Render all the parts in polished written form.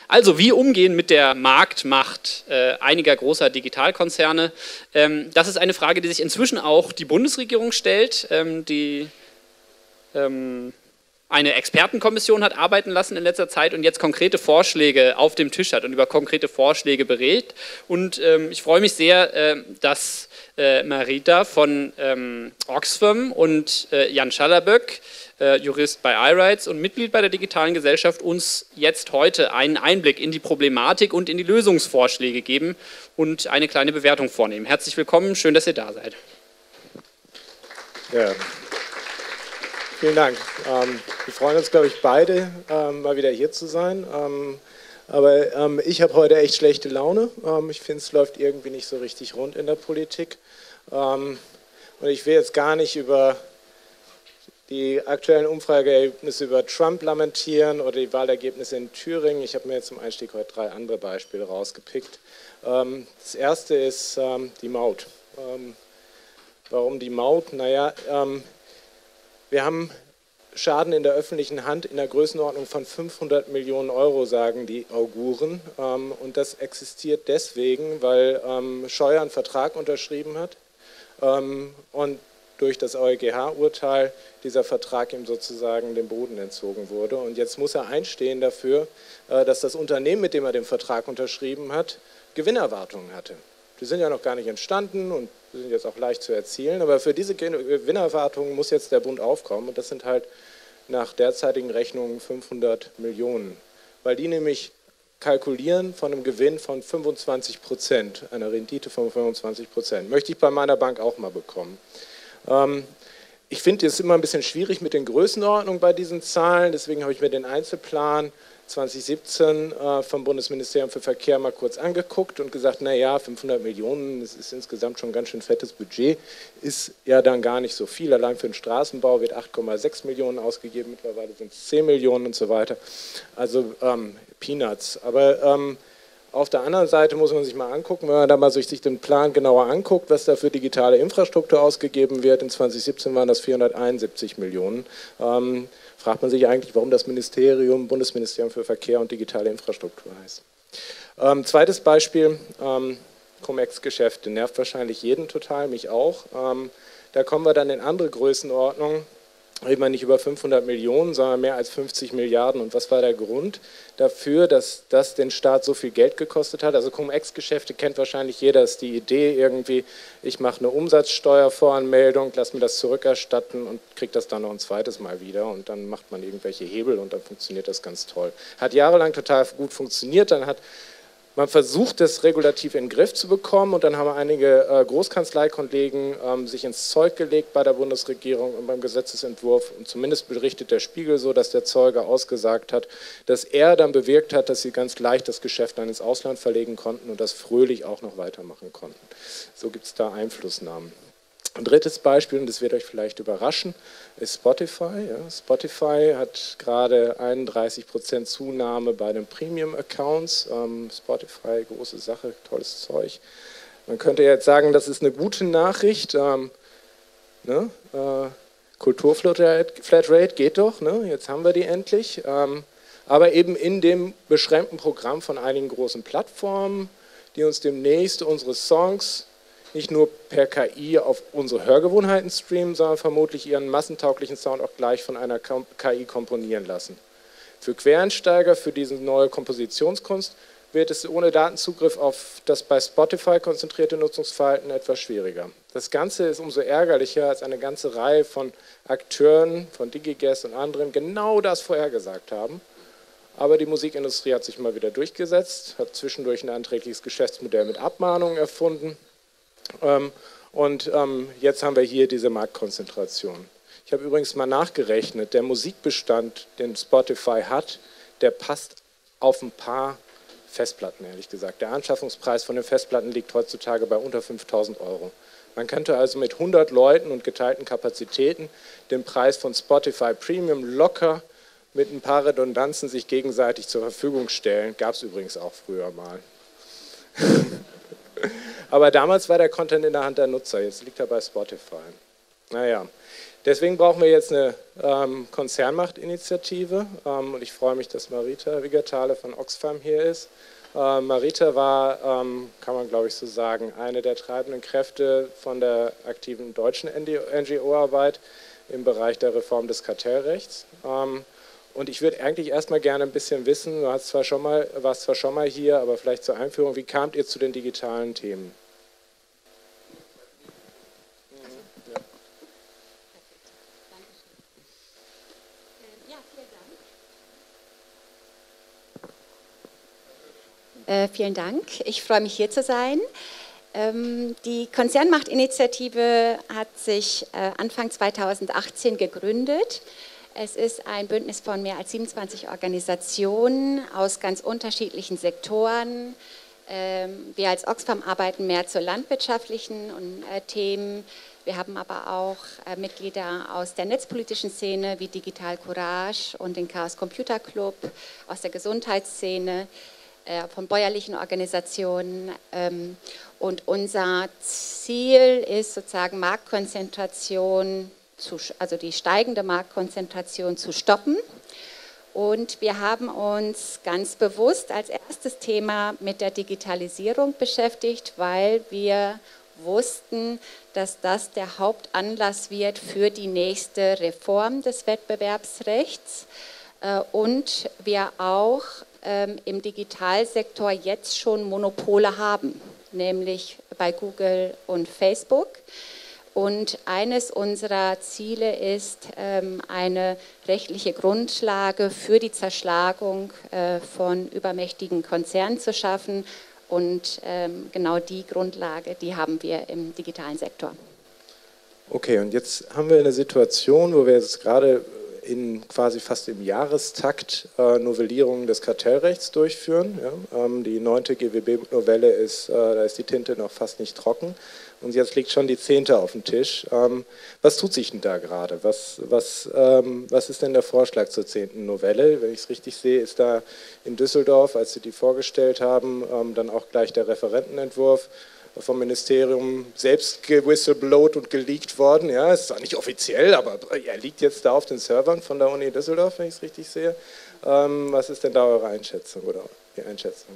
Also, wie umgehen mit der Marktmacht einiger großer Digitalkonzerne? Das ist eine Frage, die sich inzwischen auch die Bundesregierung stellt, die eine Expertenkommission hat arbeiten lassen in letzter Zeit und jetzt konkrete Vorschläge auf dem Tisch hat und über konkrete Vorschläge berät. Und ich freue mich sehr, dass Marita von Oxfam und Jan Schallerböck, Jurist bei iRights und Mitglied bei der Digitalen Gesellschaft, uns jetzt heute einen Einblick in die Problematik und in die Lösungsvorschläge geben und eine kleine Bewertung vornehmen. Herzlich willkommen, schön, dass ihr da seid. Ja. Vielen Dank. Wir freuen uns, glaube ich, beide, mal wieder hier zu sein. Aber ich habe heute echt schlechte Laune. Ich finde, es läuft irgendwie nicht so richtig rund in der Politik. Und ich will jetzt gar nicht über die aktuellen Umfrageergebnisse über Trump lamentieren oder die Wahlergebnisse in Thüringen. Ich habe mir jetzt zum Einstieg heute 3 andere Beispiele rausgepickt. Das erste ist die Maut. Warum die Maut? Naja, wir haben Schaden in der öffentlichen Hand in der Größenordnung von 500 Millionen Euro, sagen die Auguren. Und das existiert deswegen, weil Scheuer einen Vertrag unterschrieben hat und durch das EuGH-Urteil dieser Vertrag ihm sozusagen dem Boden entzogen wurde. Und jetzt muss er einstehen dafür, dass das Unternehmen, mit dem er den Vertrag unterschrieben hat, Gewinnerwartungen hatte. Die sind ja noch gar nicht entstanden und sind jetzt auch leicht zu erzielen, aber für diese Gewinnerwartungen muss jetzt der Bund aufkommen und das sind halt nach derzeitigen Rechnungen 500 Millionen, weil die nämlich kalkulieren von einem Gewinn von 25%, einer Rendite von 25%. Möchte ich bei meiner Bank auch mal bekommen. Ich finde es immer ein bisschen schwierig mit den Größenordnungen bei diesen Zahlen, deswegen habe ich mir den Einzelplan 2017 vom Bundesministerium für Verkehr mal kurz angeguckt und gesagt, naja, 500 Millionen, das ist insgesamt schon ein ganz schön fettes Budget, ist ja dann gar nicht so viel. Allein für den Straßenbau wird 8,6 Millionen ausgegeben, mittlerweile sind es 10 Millionen und so weiter. Also Peanuts. Aber auf der anderen Seite muss man sich mal angucken, wenn man da mal sich den Plan genauer anguckt, was da für digitale Infrastruktur ausgegeben wird. In 2017 waren das 471 Millionen. Fragt man sich eigentlich, warum das Bundesministerium für Verkehr und digitale Infrastruktur heißt. Zweites Beispiel, Cum-Ex-Geschäfte, nervt wahrscheinlich jeden total, mich auch. Da kommen wir dann in andere Größenordnungen. Reden wir nicht über 500 Millionen, sondern mehr als 50 Milliarden. Und was war der Grund dafür, dass das den Staat so viel Geld gekostet hat? Also Cum-Ex-Geschäfte kennt wahrscheinlich jeder, ist die Idee irgendwie, ich mache eine Umsatzsteuervoranmeldung, lasse mir das zurückerstatten und kriege das dann noch ein zweites Mal wieder und dann macht man irgendwelche Hebel und dann funktioniert das ganz toll. Hat jahrelang total gut funktioniert, dann hat man versucht, das regulativ in den Griff zu bekommen und dann haben einige Großkanzleikollegen sich ins Zeug gelegt bei der Bundesregierung und beim Gesetzesentwurf und zumindest berichtet der Spiegel so, dass der Zeuge ausgesagt hat, dass er dann bewirkt hat, dass sie ganz leicht das Geschäft dann ins Ausland verlegen konnten und das fröhlich auch noch weitermachen konnten. So gibt es da Einflussnahmen. Ein drittes Beispiel, und das wird euch vielleicht überraschen, ist Spotify. Ja, Spotify hat gerade 31% Zunahme bei den Premium-Accounts. Spotify, große Sache, tolles Zeug. Man könnte jetzt sagen, das ist eine gute Nachricht. Kulturflatrate geht doch, ne? Jetzt haben wir die endlich. Aber eben in dem beschränkten Programm von einigen großen Plattformen, die uns demnächst unsere Songs nicht nur per KI auf unsere Hörgewohnheiten streamen, sondern vermutlich ihren massentauglichen Sound auch gleich von einer KI komponieren lassen. Für Quereinsteiger, für diese neue Kompositionskunst, wird es ohne Datenzugriff auf das bei Spotify konzentrierte Nutzungsverhalten etwas schwieriger. Das Ganze ist umso ärgerlicher, als eine ganze Reihe von Akteuren, von DigiGuess und anderen genau das vorhergesagt haben. Aber die Musikindustrie hat sich mal wieder durchgesetzt, hat zwischendurch ein anträgliches Geschäftsmodell mit Abmahnungen erfunden. Und jetzt haben wir hier diese Marktkonzentration. Ich habe übrigens mal nachgerechnet, der Musikbestand, den Spotify hat, der passt auf ein paar Festplatten, ehrlich gesagt. Der Anschaffungspreis von den Festplatten liegt heutzutage bei unter 5.000 Euro. Man könnte also mit 100 Leuten und geteilten Kapazitäten den Preis von Spotify Premium locker mit ein paar Redundanzen sich gegenseitig zur Verfügung stellen. Gab es übrigens auch früher mal. Aber damals war der Content in der Hand der Nutzer, jetzt liegt er bei Spotify. Naja, Deswegen brauchen wir jetzt eine Konzernmachtinitiative und ich freue mich, dass Marita Wiggertale von Oxfam hier ist. Marita war, kann man glaube ich so sagen, eine der treibenden Kräfte von der aktiven deutschen NGO-Arbeit im Bereich der Reform des Kartellrechts. Und ich würde eigentlich erstmal gerne ein bisschen wissen, warst zwar schon mal hier, aber vielleicht zur Einführung, wie kamt ihr zu den digitalen Themen? Vielen Dank. Ich freue mich, hier zu sein. Die Konzernmachtinitiative hat sich Anfang 2018 gegründet. Es ist ein Bündnis von mehr als 27 Organisationen aus ganz unterschiedlichen Sektoren. Wir als Oxfam arbeiten mehr zu landwirtschaftlichen Themen. Wir haben aber auch Mitglieder aus der netzpolitischen Szene wie Digital Courage und den Chaos Computer Club, aus der Gesundheitsszene, von bäuerlichen Organisationen. Und unser Ziel ist sozusagen Marktkonzentration, also die steigende Marktkonzentration zu stoppen. Und wir haben uns ganz bewusst als erstes Thema mit der Digitalisierung beschäftigt, weil wir wussten, dass das der Hauptanlass wird für die nächste Reform des Wettbewerbsrechts und wir auch im Digitalsektor jetzt schon Monopole haben, nämlich bei Google und Facebook. Und eines unserer Ziele ist, eine rechtliche Grundlage für die Zerschlagung von übermächtigen Konzernen zu schaffen. Und genau die Grundlage, die haben wir im digitalen Sektor. Okay, und jetzt haben wir eine Situation, wo wir jetzt gerade quasi fast im Jahrestakt Novellierungen des Kartellrechts durchführen. Ja? Die 9. GWB-Novelle da ist die Tinte noch fast nicht trocken und jetzt liegt schon die 10. auf dem Tisch. Was tut sich denn da gerade? Was ist denn der Vorschlag zur 10. Novelle? Wenn ich es richtig sehe, ist da in Düsseldorf, als Sie die vorgestellt haben, dann auch gleich der Referentenentwurf vom Ministerium selbst gewhistleblowt und geleakt worden. Ja, ist zwar nicht offiziell, aber er liegt jetzt da auf den Servern von der Uni Düsseldorf, wenn ich es richtig sehe. Was ist denn da eure Einschätzung oder die Einschätzung?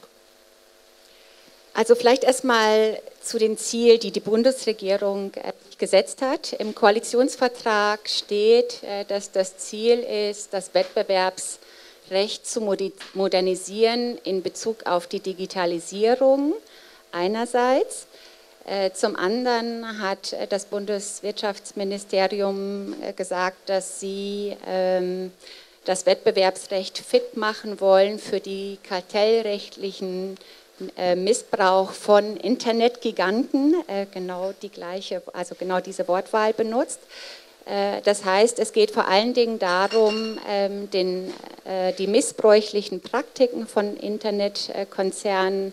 Also vielleicht erstmal zu den Zielen, die die Bundesregierung gesetzt hat. Im Koalitionsvertrag steht, dass das Ziel ist, das Wettbewerbsrecht zu modernisieren in Bezug auf die Digitalisierung einerseits. Zum anderen hat das Bundeswirtschaftsministerium gesagt, dass sie das Wettbewerbsrecht fit machen wollen für die kartellrechtlichen Missbrauch von Internetgiganten, genau diese Wortwahl benutzt. Das heißt, es geht vor allen Dingen darum, die missbräuchlichen Praktiken von Internetkonzernen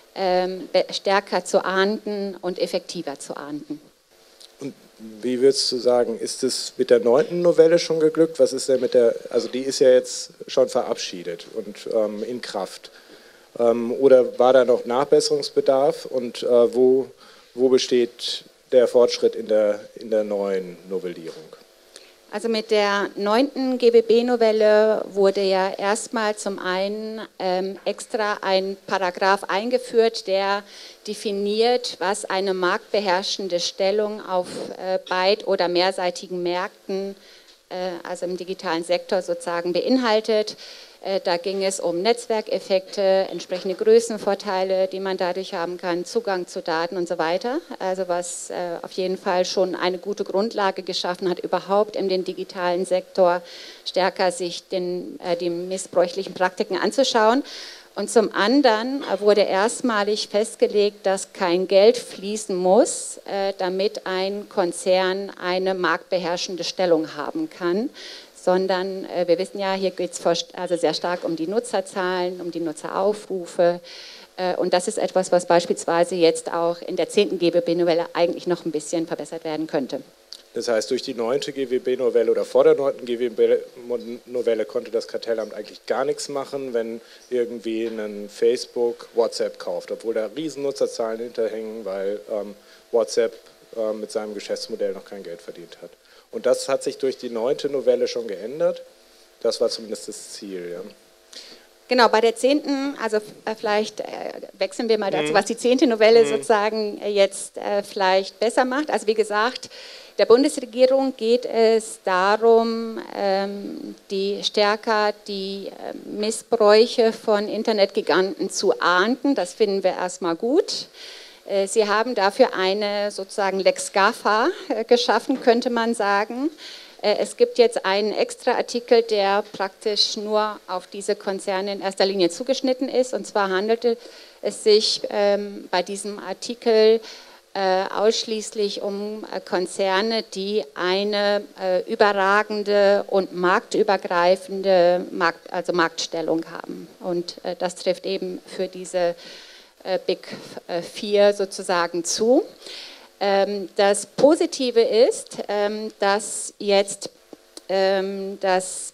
stärker zu ahnden und effektiver zu ahnden. Und wie würdest du sagen, ist es mit der 9. Novelle schon geglückt? Was ist denn also die ist ja jetzt schon verabschiedet und in Kraft. Oder war da noch Nachbesserungsbedarf und wo besteht der Fortschritt in der neuen Novellierung? Also mit der 9. GWB-Novelle wurde ja erstmal zum einen extra ein Paragraph eingeführt, der definiert, was eine marktbeherrschende Stellung auf beid- oder mehrseitigen Märkten, also im digitalen Sektor sozusagen, beinhaltet. Da ging es um Netzwerkeffekte, entsprechende Größenvorteile, die man dadurch haben kann, Zugang zu Daten und so weiter. Also was auf jeden Fall schon eine gute Grundlage geschaffen hat, überhaupt in den digitalen Sektor stärker sich die missbräuchlichen Praktiken anzuschauen. Und zum anderen wurde erstmalig festgelegt, dass kein Geld fließen muss, damit ein Konzern eine marktbeherrschende Stellung haben kann, sondern wir wissen ja, hier geht es also sehr stark um die Nutzerzahlen, um die Nutzeraufrufe. Und das ist etwas, was beispielsweise jetzt auch in der 10. GWB-Novelle eigentlich noch ein bisschen verbessert werden könnte. Das heißt, durch die 9. GWB-Novelle oder vor der 9. GWB-Novelle konnte das Kartellamt eigentlich gar nichts machen, wenn irgendwie ein Facebook WhatsApp kauft, obwohl da riesen Nutzerzahlen hinterhängen, weil WhatsApp mit seinem Geschäftsmodell noch kein Geld verdient hat. Und das hat sich durch die 9. Novelle schon geändert. Das war zumindest das Ziel. Ja. Genau, bei der 10., also vielleicht wechseln wir mal dazu, was die 10. Novelle sozusagen jetzt vielleicht besser macht. Also wie gesagt, der Bundesregierung geht es darum, die Missbräuche von Internetgiganten zu ahnden. Das finden wir erstmal gut. Sie haben dafür eine sozusagen Lex GAFA geschaffen, könnte man sagen. Es gibt jetzt einen extra Artikel, der praktisch nur auf diese Konzerne in erster Linie zugeschnitten ist. Und zwar handelte es sich bei diesem Artikel ausschließlich um Konzerne, die eine überragende und marktübergreifende Marktstellung haben. Und das trifft eben für diese Big 4 sozusagen zu. Das Positive ist, dass jetzt das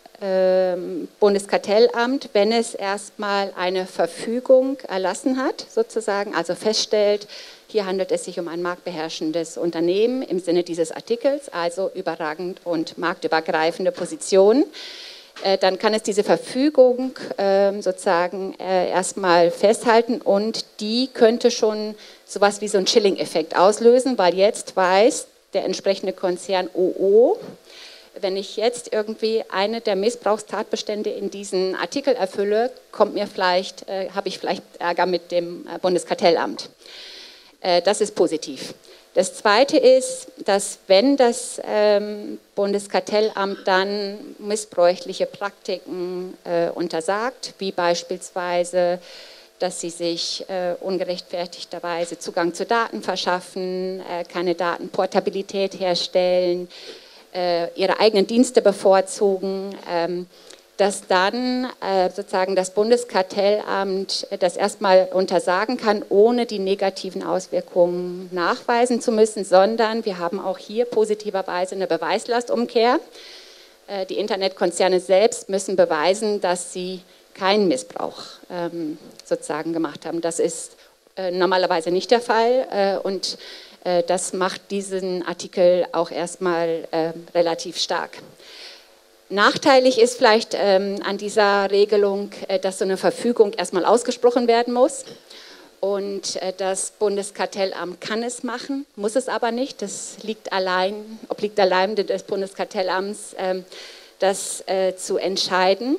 Bundeskartellamt, wenn es erstmal eine Verfügung erlassen hat, sozusagen, also feststellt, hier handelt es sich um ein marktbeherrschendes Unternehmen im Sinne dieses Artikels, also überragend und marktübergreifende Position, dann kann es diese Verfügung sozusagen erstmal festhalten und die könnte schon sowas wie so einen Chilling-Effekt auslösen, weil jetzt weiß der entsprechende Konzern, oh, wenn ich jetzt irgendwie eine der Missbrauchstatbestände in diesen Artikel erfülle, habe ich vielleicht Ärger mit dem Bundeskartellamt. Das ist positiv. Das Zweite ist, dass wenn das Bundeskartellamt dann missbräuchliche Praktiken untersagt, wie beispielsweise, dass sie sich ungerechtfertigterweise Zugang zu Daten verschaffen, keine Datenportabilität herstellen, ihre eigenen Dienste bevorzugen, dass dann sozusagen das Bundeskartellamt das erstmal untersagen kann, ohne die negativen Auswirkungen nachweisen zu müssen, sondern wir haben auch hier positiverweise eine Beweislastumkehr. Die Internetkonzerne selbst müssen beweisen, dass sie keinen Missbrauch sozusagen gemacht haben. Das ist normalerweise nicht der Fall und das macht diesen Artikel auch erstmal relativ stark. Nachteilig ist vielleicht an dieser Regelung, dass so eine Verfügung erstmal ausgesprochen werden muss. Und das Bundeskartellamt kann es machen, muss es aber nicht. Das obliegt allein des Bundeskartellamts, das zu entscheiden.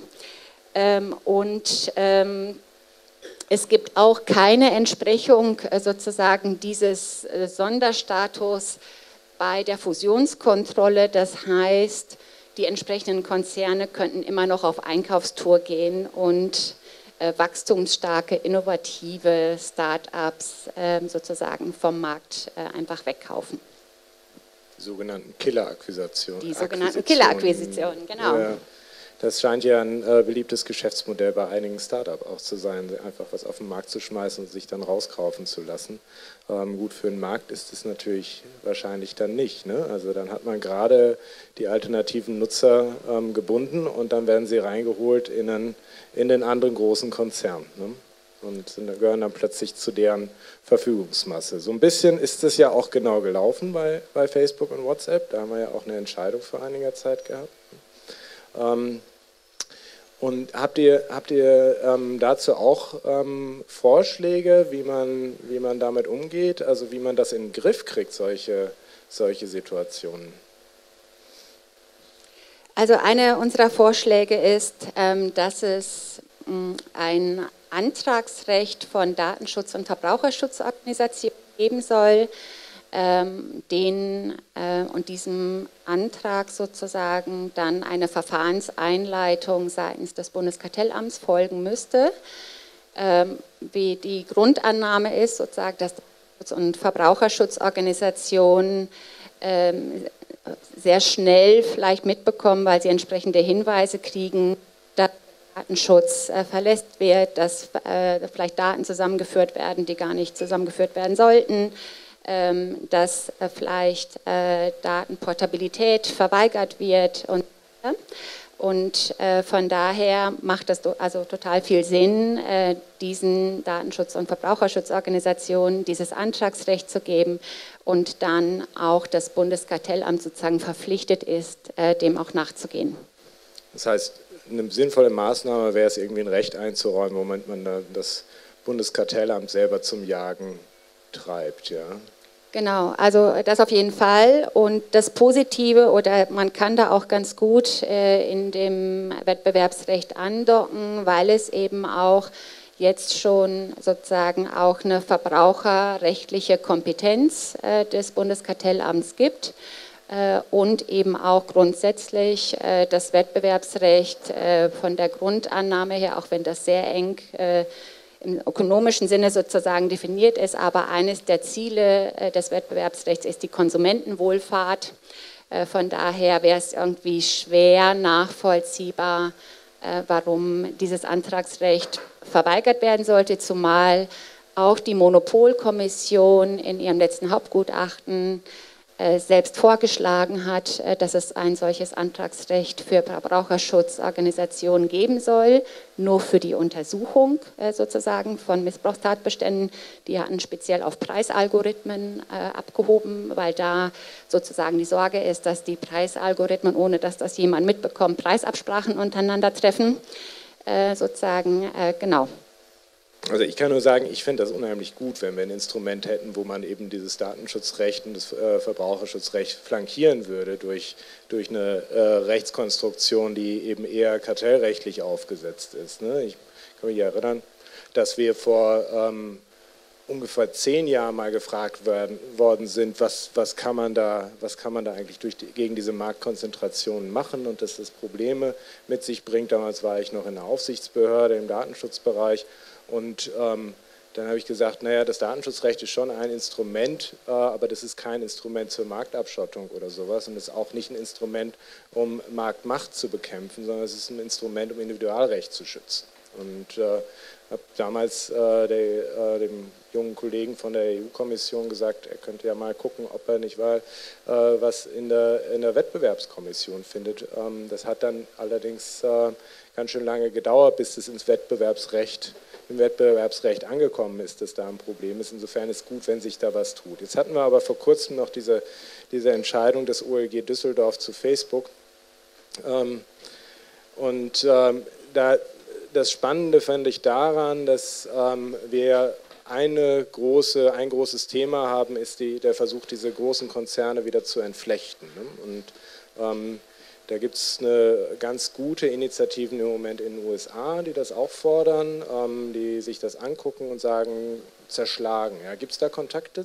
Es gibt auch keine Entsprechung sozusagen dieses Sonderstatus bei der Fusionskontrolle. Das heißt, die entsprechenden Konzerne könnten immer noch auf Einkaufstour gehen und wachstumsstarke, innovative Start-ups sozusagen vom Markt einfach wegkaufen. Die sogenannten Killer-Akquisitionen. Die sogenannten Killer-Akquisitionen, genau. Ja, das scheint ja ein beliebtes Geschäftsmodell bei einigen Start-ups auch zu sein, einfach was auf den Markt zu schmeißen und sich dann rauskaufen zu lassen. Gut, für den Markt ist es natürlich wahrscheinlich dann nicht. Ne? Also dann hat man gerade die alternativen Nutzer gebunden und dann werden sie reingeholt in den anderen großen Konzern. Ne? Und gehören dann plötzlich zu deren Verfügungsmasse. So ein bisschen ist es ja auch genau gelaufen bei Facebook und WhatsApp. Da haben wir ja auch eine Entscheidung vor einiger Zeit gehabt. Und habt ihr dazu auch Vorschläge, wie man damit umgeht, also wie man das in den Griff kriegt, solche Situationen? Also einer unserer Vorschläge ist, dass es ein Antragsrecht von Datenschutz- und Verbraucherschutzorganisationen geben soll, und diesem Antrag sozusagen dann eine Verfahrenseinleitung seitens des Bundeskartellamts folgen müsste. Wie die Grundannahme ist, sozusagen, dass Datenschutz- und Verbraucherschutzorganisationen sehr schnell vielleicht mitbekommen, weil sie entsprechende Hinweise kriegen, dass Datenschutz verletzt wird, dass vielleicht Daten zusammengeführt werden, die gar nicht zusammengeführt werden sollten, dass vielleicht Datenportabilität verweigert wird Und von daher macht das also total viel Sinn, diesen Datenschutz- und Verbraucherschutzorganisationen dieses Antragsrecht zu geben und dann auch das Bundeskartellamt sozusagen verpflichtet ist, dem auch nachzugehen. Das heißt, eine sinnvolle Maßnahme wäre es, irgendwie ein Recht einzuräumen, womit man das Bundeskartellamt selber zum Jagen treibt, ja. Genau, also das auf jeden Fall. Und das Positive, oder man kann da auch ganz gut in dem Wettbewerbsrecht andocken, weil es eben auch jetzt schon sozusagen auch eine verbraucherrechtliche Kompetenz des Bundeskartellamts gibt und eben auch grundsätzlich das Wettbewerbsrecht von der Grundannahme her, auch wenn das sehr eng im ökonomischen Sinne sozusagen definiert ist, aber eines der Ziele des Wettbewerbsrechts ist die Konsumentenwohlfahrt. Von daher wäre es irgendwie schwer nachvollziehbar, warum dieses Antragsrecht verweigert werden sollte, zumal auch die Monopolkommission in ihrem letzten Hauptgutachten selbst vorgeschlagen hat, dass es ein solches Antragsrecht für Verbraucherschutzorganisationen geben soll, nur für die Untersuchung sozusagen von Missbrauchstatbeständen. Die hatten speziell auf Preisalgorithmen abgehoben, weil da sozusagen die Sorge ist, dass die Preisalgorithmen, ohne dass das jemand mitbekommt, Preisabsprachen untereinander treffen. Genau. Also ich kann nur sagen, ich finde das unheimlich gut, wenn wir ein Instrument hätten, wo man eben dieses Datenschutzrecht und das Verbraucherschutzrecht flankieren würde durch eine Rechtskonstruktion, die eben eher kartellrechtlich aufgesetzt ist. Ne? Ich kann mich erinnern, dass wir vor ungefähr 10 Jahren mal gefragt worden sind, was kann man da eigentlich gegen diese Marktkonzentration machen und dass das Probleme mit sich bringt. Damals war ich noch in der Aufsichtsbehörde im Datenschutzbereich. Und dann habe ich gesagt, naja, das Datenschutzrecht ist schon ein Instrument, aber das ist kein Instrument zur Marktabschottung oder sowas und es ist auch nicht ein Instrument, um Marktmacht zu bekämpfen, sondern es ist ein Instrument, um Individualrecht zu schützen. Und habe damals dem jungen Kollegen von der EU-Kommission gesagt, er könnte ja mal gucken, ob er nicht was in der Wettbewerbskommission findet. Das hat dann allerdings ganz schön lange gedauert, bis es im Wettbewerbsrecht angekommen ist, dass da ein Problem ist. Insofern ist es gut, wenn sich da was tut. Jetzt hatten wir aber vor kurzem noch diese Entscheidung des OLG Düsseldorf zu Facebook. Das Spannende fand ich daran, dass wir ein großes Thema haben, ist der Versuch, diese großen Konzerne wieder zu entflechten. Ne? Und da gibt es eine ganz gute Initiativen im Moment in den USA, die das auch fordern, die sich das angucken und sagen, zerschlagen. Ja, gibt es da Kontakte?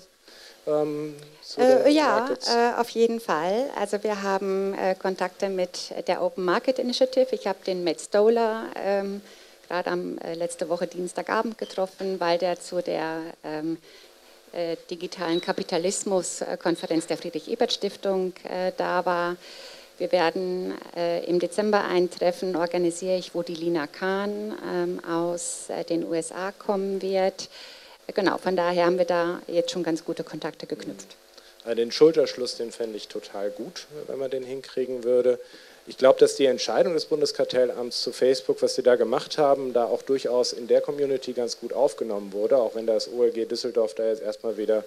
Ja, auf jeden Fall. Also wir haben Kontakte mit der Open Market Initiative. Ich habe den Matt Stoller gerade letzte Woche Dienstagabend getroffen, weil der zu der digitalen Kapitalismus-Konferenz der Friedrich-Ebert-Stiftung da war. Wir werden im Dezember ein Treffen organisieren, wo die Lina Khan aus den USA kommen wird. Genau, von daher haben wir da jetzt schon ganz gute Kontakte geknüpft. Den Schulterschluss, den fände ich total gut, wenn man den hinkriegen würde. Ich glaube, dass die Entscheidung des Bundeskartellamts zu Facebook, was sie da gemacht haben, da auch durchaus in der Community ganz gut aufgenommen wurde, auch wenn das OLG Düsseldorf da jetzt erstmal wieder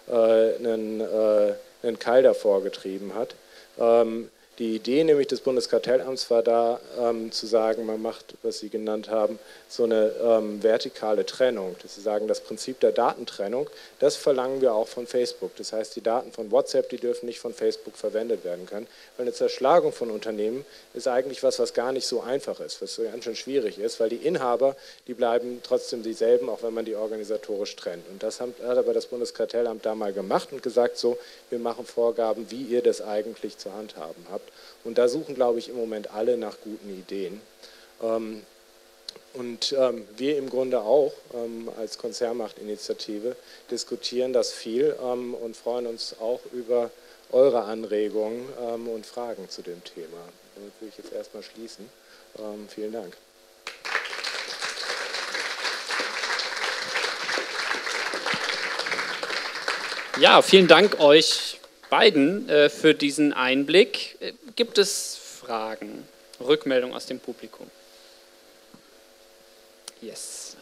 einen Keil davor getrieben hat. Die Idee nämlich des Bundeskartellamts war da, zu sagen, man macht, was Sie genannt haben, so eine vertikale Trennung. Dass Sie sagen, das Prinzip der Datentrennung, das verlangen wir auch von Facebook. Das heißt, die Daten von WhatsApp, die dürfen nicht von Facebook verwendet werden können. Weil eine Zerschlagung von Unternehmen ist eigentlich was gar nicht so einfach ist, was ganz schön schwierig ist, weil die Inhaber, die bleiben trotzdem dieselben, auch wenn man die organisatorisch trennt. Und das hat aber das Bundeskartellamt da mal gemacht und gesagt, so, wir machen Vorgaben, wie ihr das eigentlich zu handhaben habt. Und da suchen, glaube ich, im Moment alle nach guten Ideen. Und wir im Grunde auch als Konzernmachtinitiative diskutieren das viel und freuen uns auch über eure Anregungen und Fragen zu dem Thema. Damit will ich jetzt erstmal schließen. Vielen Dank. Ja, vielen Dank euch beiden für diesen Einblick. Gibt es Fragen Rückmeldung aus dem Publikum. Yes.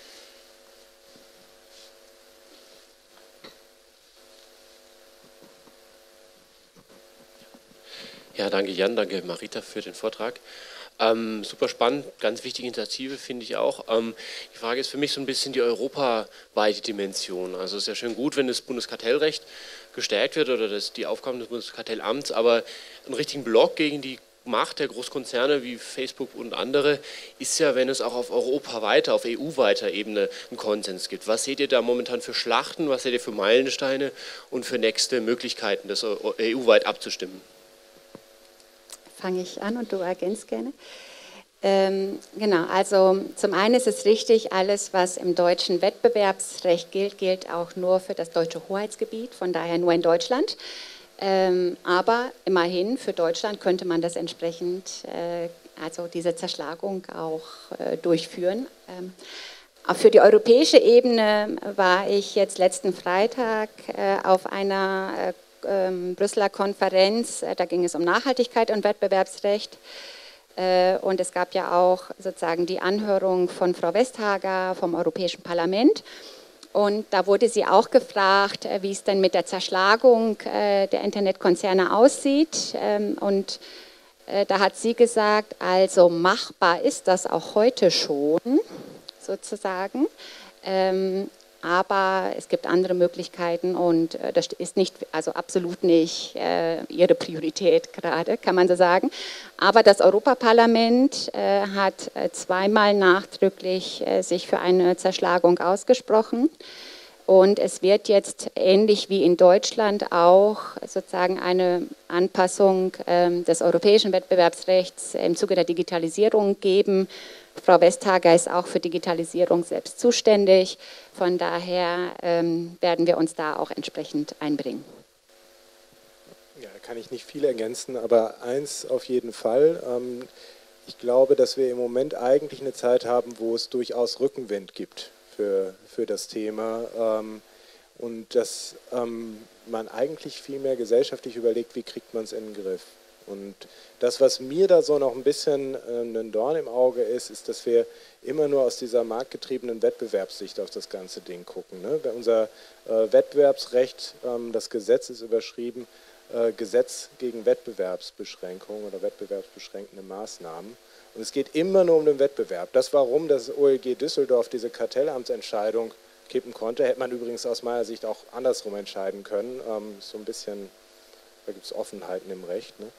Ja, danke Jan, danke Marita für den Vortrag. Super spannend, ganz wichtige Initiative finde ich auch. Die Frage ist für mich so ein bisschen die europaweite Dimension. Also es ist ja schön gut, wenn das Bundeskartellrecht gestärkt wird oder die Aufgaben des Bundeskartellamts, aber einen richtigen Block gegen die Macht der Großkonzerne wie Facebook und andere ist ja, wenn es auch auf europaweiter, auf EU-weiter Ebene einen Konsens gibt. Was seht ihr da momentan für Schlachten, was seht ihr für Meilensteine und für nächste Möglichkeiten, das EU-weit abzustimmen? Fange ich an und du ergänzt gerne. Genau, also zum einen ist es richtig, alles, was im deutschen Wettbewerbsrecht gilt, gilt auch nur für das deutsche Hoheitsgebiet, von daher nur in Deutschland. Aber immerhin für Deutschland könnte man das entsprechend, also diese Zerschlagung auch durchführen. Auch für die europäische Ebene war ich jetzt letzten Freitag auf einer Brüsseler Konferenz, da ging es um Nachhaltigkeit und Wettbewerbsrecht. Und es gab ja auch sozusagen die Anhörung von Frau Vestager vom Europäischen Parlament. Und da wurde sie auch gefragt, wie es denn mit der Zerschlagung der Internetkonzerne aussieht. Und da hat sie gesagt, also machbar ist das auch heute schon, sozusagen. Aber es gibt andere Möglichkeiten und das ist nicht, also absolut nicht ihre Priorität gerade, kann man so sagen. Aber das Europaparlament hat zweimal nachdrücklich sich für eine Zerschlagung ausgesprochen. Und es wird jetzt ähnlich wie in Deutschland auch sozusagen eine Anpassung des europäischen Wettbewerbsrechts im Zuge der Digitalisierung geben. Frau Vestager ist auch für Digitalisierung selbst zuständig. Von daher werden wir uns da auch entsprechend einbringen. Ja, da kann ich nicht viel ergänzen, aber eins auf jeden Fall. Ich glaube, dass wir im Moment eigentlich eine Zeit haben, wo es durchaus Rückenwind gibt für das Thema und dass man eigentlich viel mehr gesellschaftlich überlegt, wie kriegt man es in den Griff. Und das, was mir da so noch ein bisschen ein Dorn im Auge ist, ist, dass wir immer nur aus dieser marktgetriebenen Wettbewerbssicht auf das ganze Ding gucken. Ne? Unser Wettbewerbsrecht, das Gesetz ist überschrieben, Gesetz gegen Wettbewerbsbeschränkungen oder wettbewerbsbeschränkende Maßnahmen. Und es geht immer nur um den Wettbewerb. Das, warum das OLG Düsseldorf diese Kartellamtsentscheidung kippen konnte, hätte man übrigens aus meiner Sicht auch andersrum entscheiden können. So ein bisschen, da gibt es Offenheiten im Recht. Ne?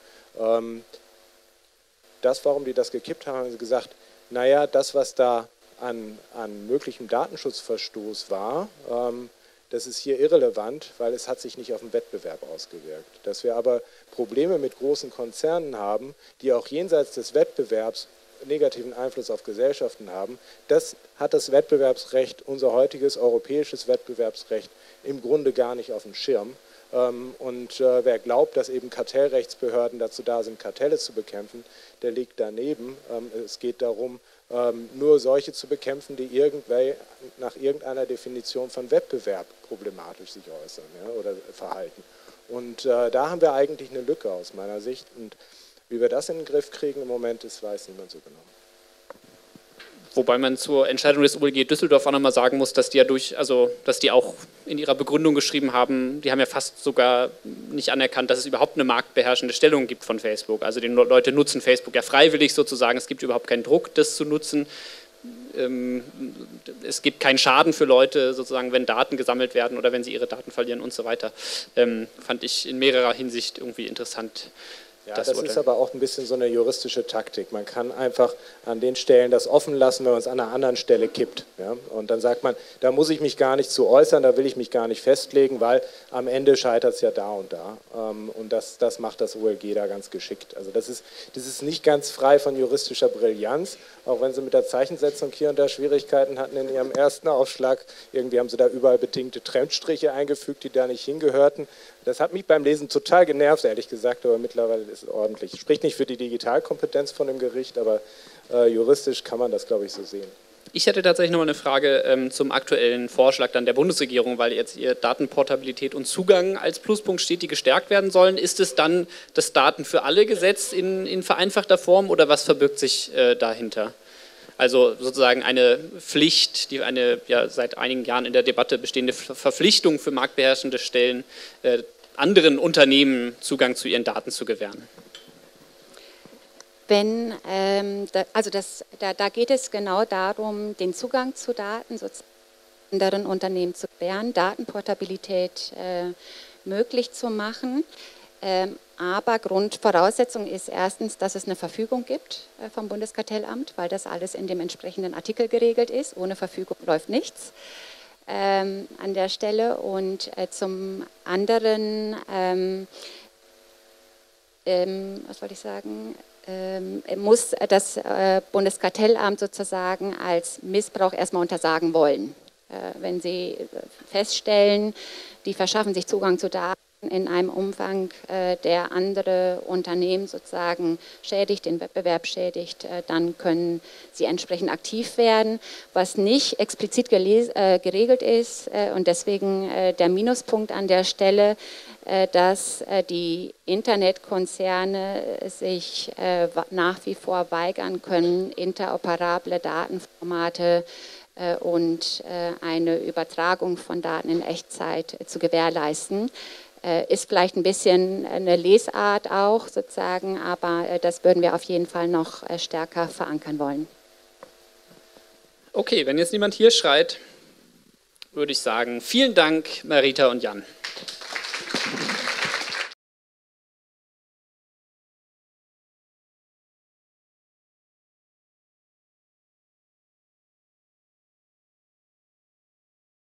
Das, warum die das gekippt haben, haben sie gesagt, naja, das, was da an möglichem Datenschutzverstoß war, das ist hier irrelevant, weil es hat sich nicht auf den Wettbewerb ausgewirkt. Dass wir aber Probleme mit großen Konzernen haben, die auch jenseits des Wettbewerbs negativen Einfluss auf Gesellschaften haben, das hat das Wettbewerbsrecht, unser heutiges europäisches Wettbewerbsrecht, im Grunde gar nicht auf dem Schirm. Und wer glaubt, dass eben Kartellrechtsbehörden dazu da sind, Kartelle zu bekämpfen, der liegt daneben. Es geht darum, nur solche zu bekämpfen, die nach irgendeiner Definition von Wettbewerb problematisch sich äußern, ja, oder verhalten. Und da haben wir eigentlich eine Lücke aus meiner Sicht. Und wie wir das in den Griff kriegen im Moment, das weiß niemand so genau. Wobei man zur Entscheidung des OLG Düsseldorf auch nochmal sagen muss, dass die ja dass die auch in ihrer Begründung geschrieben haben, die haben ja fast sogar nicht anerkannt, dass es überhaupt eine marktbeherrschende Stellung gibt von Facebook. Also die Leute nutzen Facebook ja freiwillig sozusagen, es gibt überhaupt keinen Druck, das zu nutzen. Es gibt keinen Schaden für Leute, sozusagen, wenn Daten gesammelt werden oder wenn sie ihre Daten verlieren und so weiter. Fand ich in mehrerer Hinsicht irgendwie interessant. Ja, das ist aber auch ein bisschen so eine juristische Taktik. Man kann einfach an den Stellen das offen lassen, wenn man es an einer anderen Stelle kippt. Ja? Und dann sagt man, da muss ich mich gar nicht zu äußern, da will ich mich gar nicht festlegen, weil am Ende scheitert es ja da und da. Und das macht das OLG da ganz geschickt. Also das ist nicht ganz frei von juristischer Brillanz, auch wenn sie mit der Zeichensetzung hier und da Schwierigkeiten hatten in ihrem ersten Aufschlag. Irgendwie haben sie da überall bedingte Trennstriche eingefügt, die da nicht hingehörten. Das hat mich beim Lesen total genervt, ehrlich gesagt, aber mittlerweile ist es ordentlich. Spricht nicht für die Digitalkompetenz von dem Gericht, aber juristisch kann man das, glaube ich, so sehen. Ich hätte tatsächlich noch eine Frage zum aktuellen Vorschlag dann der Bundesregierung, weil jetzt ihr Datenportabilität und Zugang als Pluspunkt steht, die gestärkt werden sollen. Ist es dann das Daten für alle Gesetz in vereinfachter Form oder was verbirgt sich dahinter? Also sozusagen eine Pflicht, die eine ja seit einigen Jahren in der Debatte bestehende Verpflichtung für marktbeherrschende Stellen, anderen Unternehmen Zugang zu ihren Daten zu gewähren. Da geht es genau darum, den Zugang zu Daten sozusagen anderen Unternehmen zu gewähren, Datenportabilität möglich zu machen. Aber Grundvoraussetzung ist erstens, dass es eine Verfügung gibt vom Bundeskartellamt, weil das alles in dem entsprechenden Artikel geregelt ist. Ohne Verfügung läuft nichts an der Stelle. Und zum anderen, was wollte ich sagen? Muss das Bundeskartellamt sozusagen als Missbrauch erstmal untersagen wollen. Wenn Sie feststellen, die verschaffen sich Zugang zu Daten in einem Umfang, der andere Unternehmen sozusagen schädigt, den Wettbewerb schädigt, dann können sie entsprechend aktiv werden. Was nicht explizit geregelt ist und deswegen der Minuspunkt an der Stelle, dass die Internetkonzerne sich nach wie vor weigern können, interoperable Datenformate und eine Übertragung von Daten in Echtzeit zu gewährleisten. Ist vielleicht ein bisschen eine Lesart auch sozusagen, aber das würden wir auf jeden Fall noch stärker verankern wollen. Okay, wenn jetzt niemand hier schreit, würde ich sagen, vielen Dank, Marita und Jan.